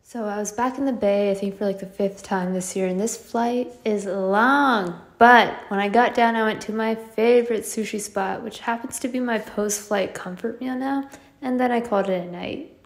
So I was back in the Bay, I think for like the 5th time this year, and this flight is long. But when I got down, I went to my favorite sushi spot, which happens to be my post-flight comfort meal now, and then I called it a night.